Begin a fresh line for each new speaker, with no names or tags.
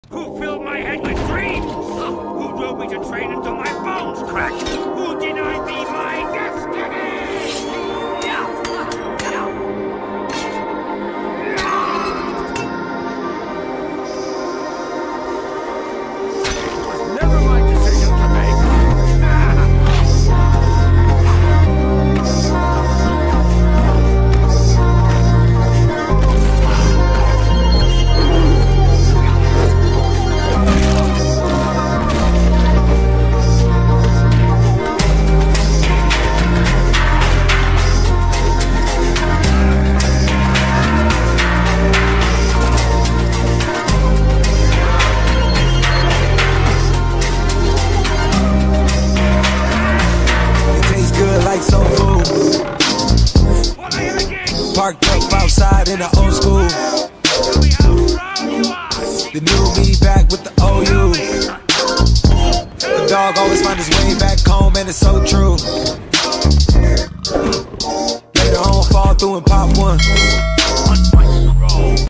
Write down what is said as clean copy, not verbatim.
Who filled my head with dreams? Who drove me to train until my bones cracked? Who denied me my destiny? It was never my decision to make.
Like soul food. Parked up outside in the old school. The new me back with the OU. The dog always find his way back home, and it's so true. Later on, fall through and pop one.